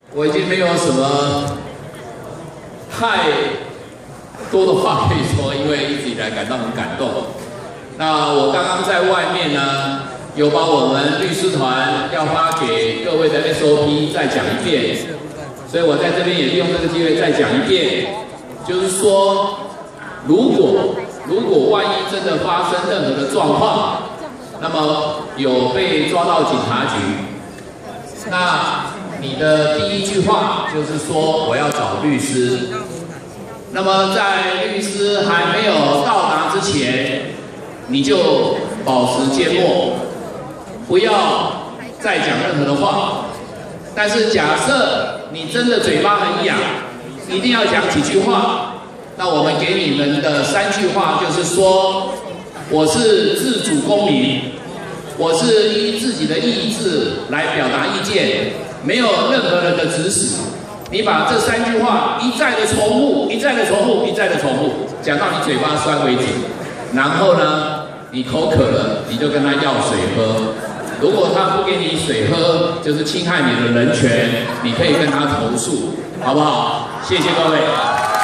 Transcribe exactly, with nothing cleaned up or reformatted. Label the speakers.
Speaker 1: 我已经没有什么太多的话可以说，因为一直以来感到很感动。那我刚刚在外面呢，有把我们律师团要发给各位的 S O P 再讲一遍，所以我在这边也利用这个机会再讲一遍，就是说，如果如果万一真的发生任何的状况，那么有被抓到警察局，那你的第一句话就是说我要找律师。那么在律师还没有到达之前，你就保持缄默，不要再讲任何的话。但是假设你真的嘴巴很痒，一定要讲几句话。那我们给你们的三句话就是说，我是自主公民，我是依自己的意志来表达意见，没有任何人的指使。你把这三句话一再的重复，一再的重复，一再的重复，讲到你嘴巴酸为止。然后呢，你口渴了，你就跟他要水喝。如果他不给你水喝，就是侵害你的人权，你可以跟他投诉，好不好？谢谢各位。